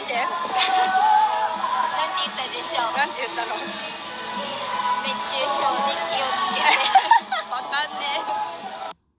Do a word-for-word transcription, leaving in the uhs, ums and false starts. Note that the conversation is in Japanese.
て。なんて言ったでしょう。なんて言ったの。